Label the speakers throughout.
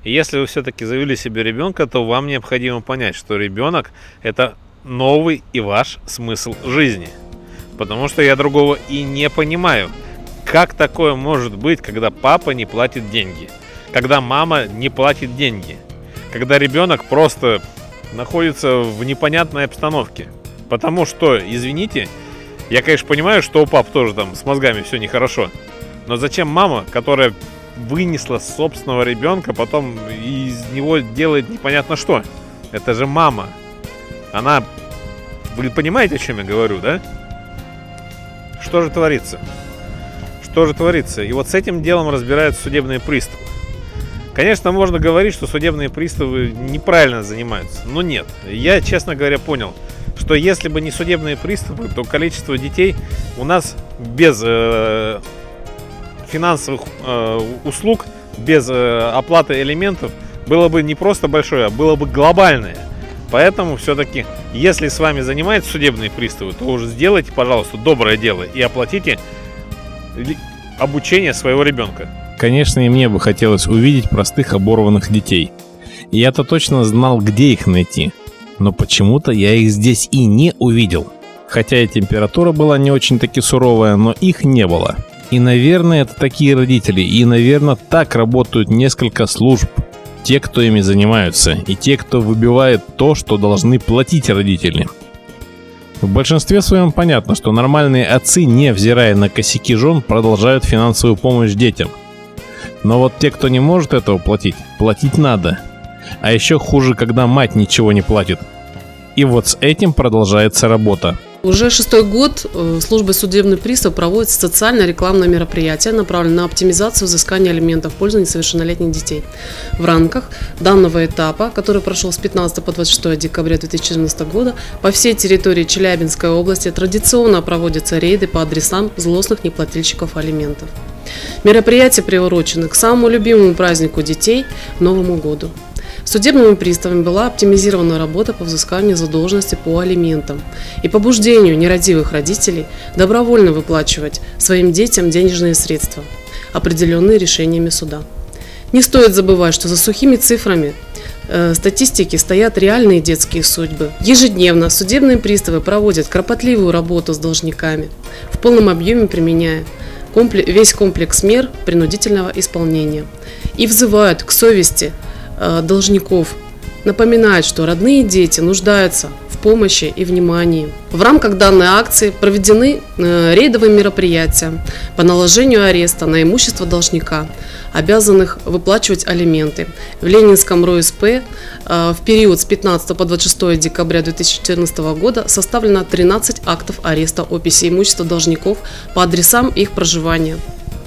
Speaker 1: И если вы все-таки завели себе ребенка, то вам необходимо понять, что ребенок – это новый и ваш смысл жизни. Потому что я другого и не понимаю. Как такое может быть, когда папа не платит деньги? Когда мама не платит деньги? Когда ребенок просто находится в непонятной обстановке? Потому что, извините, я, конечно, понимаю, что у пап тоже там с мозгами все нехорошо. Но зачем мама, которая вынесла собственного ребенка, потом из него делает непонятно что? Это же мама. Она... Вы понимаете, о чем я говорю, да? Что же творится? Что же творится? И вот с этим делом разбираются судебные приставы. Конечно, можно говорить, что судебные приставы неправильно занимаются. Но нет. Я, честно говоря, понял, что если бы не судебные приставы, то количество детей у нас без финансовых услуг, без оплаты элементов было бы не просто большое, а было бы глобальное. Поэтому все-таки, если с вами занимаются судебные приставы, то уже сделайте, пожалуйста, доброе дело и оплатите обучение своего ребенка.
Speaker 2: Конечно, и мне бы хотелось увидеть простых оборванных детей. И я-то точно знал, где их найти. Но почему-то я их здесь и не увидел. Хотя и температура была не очень-таки суровая, но их не было. И, наверное, это такие родители. И, наверное, так работают несколько служб. Те, кто ими занимаются. И те, кто выбивает то, что должны платить родители. В большинстве своем понятно, что нормальные отцы, невзирая на косяки жен, продолжают финансовую помощь детям. Но вот те, кто не может этого платить, платить надо. А еще хуже, когда мать ничего не платит. И вот с этим продолжается работа.
Speaker 3: Уже 6-й год службой судебный пристав проводит социально-рекламное мероприятие, направленное на оптимизацию взыскания алиментов в пользу несовершеннолетних детей. В рамках данного этапа, который прошел с 15 по 26 декабря 2014 года, по всей территории Челябинской области традиционно проводятся рейды по адресам злостных неплательщиков алиментов. Мероприятие приурочено к самому любимому празднику детей – Новому году. Судебными приставами была оптимизирована работа по взысканию задолженности по алиментам и побуждению нерадивых родителей добровольно выплачивать своим детям денежные средства, определенные решениями суда. Не стоит забывать, что за сухими цифрами статистики стоят реальные детские судьбы. Ежедневно судебные приставы проводят кропотливую работу с должниками, в полном объеме применяя весь комплекс мер принудительного исполнения и взывают к совести должников, напоминают, что родные дети нуждаются в помощи и внимании. В рамках данной акции проведены рейдовые мероприятия по наложению ареста на имущество должника, обязанных выплачивать алименты. В Ленинском РОСП в период с 15 по 26 декабря 2014 года составлено 13 актов ареста описи имущества должников по адресам их проживания.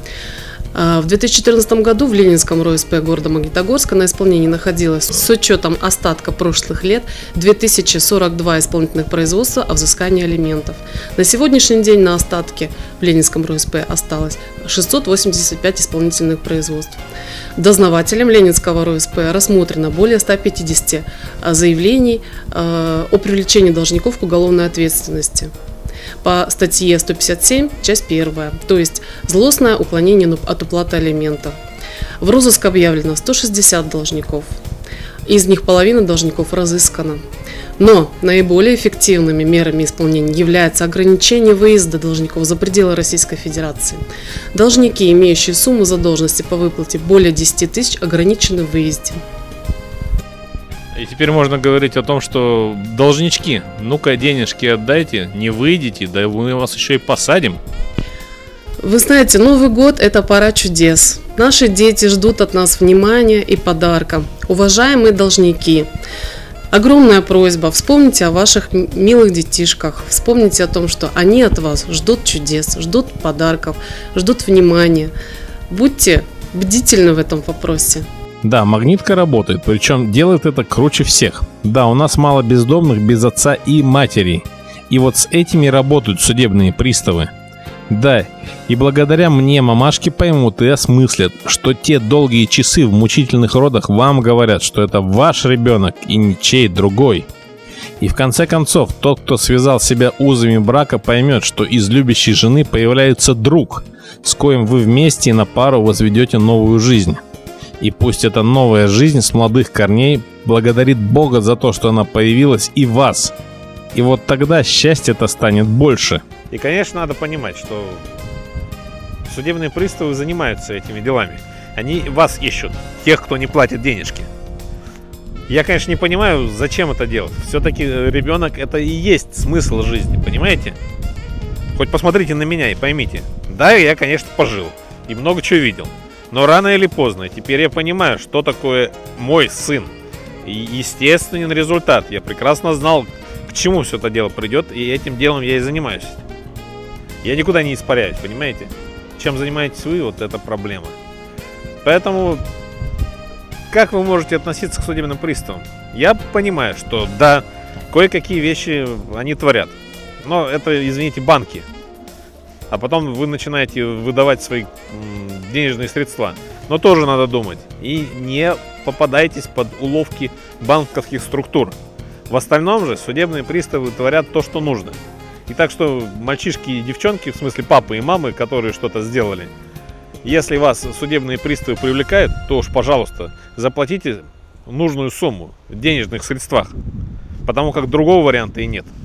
Speaker 3: В 2014 году в Ленинском РОСП города Магнитогорска на исполнении находилось с учетом остатка прошлых лет 2042 исполнительных производства о взыскании алиментов. На сегодняшний день на остатке в Ленинском РОСП осталось 685 исполнительных производств. Дознавателем Ленинского РОСП рассмотрено более 150 заявлений о привлечении должников к уголовной ответственности по статье 157, часть 1, то есть злостное уклонение от уплаты алиментов. В розыск объявлено 160 должников, из них половина должников разыскана. Но наиболее эффективными мерами исполнения является ограничение выезда должников за пределы Российской Федерации. Должники, имеющие сумму задолженности по выплате более 10 тысяч, ограничены в выезде.
Speaker 1: И теперь можно говорить о том, что должнички, ну-ка денежки отдайте, не выйдете, да мы вас еще и посадим.
Speaker 3: Вы знаете, Новый год – это пора чудес. Наши дети ждут от нас внимания и подарка. Уважаемые должники, огромная просьба, вспомните о ваших милых детишках, вспомните о том, что они от вас ждут чудес, ждут подарков, ждут внимания. Будьте бдительны в этом вопросе.
Speaker 2: Да, магнитка работает, причем делает это круче всех. Да, у нас мало бездомных без отца и матери. И вот с этими работают судебные приставы. Да, и благодаря мне мамашки поймут и осмыслят, что те долгие часы в мучительных родах вам говорят, что это ваш ребенок и ничей другой. И в конце концов, тот, кто связал себя узами брака, поймет, что из любящей жены появляется друг, с коим вы вместе на пару возведете новую жизнь. И пусть эта новая жизнь с молодых корней благодарит Бога за то, что она появилась и в вас. И вот тогда счастье-то станет больше.
Speaker 1: И, конечно, надо понимать, что судебные приставы занимаются этими делами. Они вас ищут, тех, кто не платит денежки. Я, конечно, не понимаю, зачем это делать. Все-таки ребенок — это и есть смысл жизни, понимаете? Хоть посмотрите на меня и поймите. Да, я, конечно, пожил и много чего видел. Но рано или поздно теперь я понимаю, что такое мой сын. И естественный результат. Я прекрасно знал, к чему все это дело придет, и этим делом я и занимаюсь. Я никуда не испаряюсь, понимаете? Чем занимаетесь вы, вот это проблема. Поэтому, как вы можете относиться к судебным приставам? Я понимаю, что да, кое-какие вещи они творят. Но это, извините, банки. А потом вы начинаете выдавать свои денежные средства. Но тоже надо думать. И не попадайтесь под уловки банковских структур. В остальном же судебные приставы творят то, что нужно. И так что мальчишки и девчонки, в смысле папы и мамы, которые что-то сделали, если вас судебные приставы привлекают, то уж, пожалуйста, заплатите нужную сумму в денежных средствах. Потому как другого варианта и нет.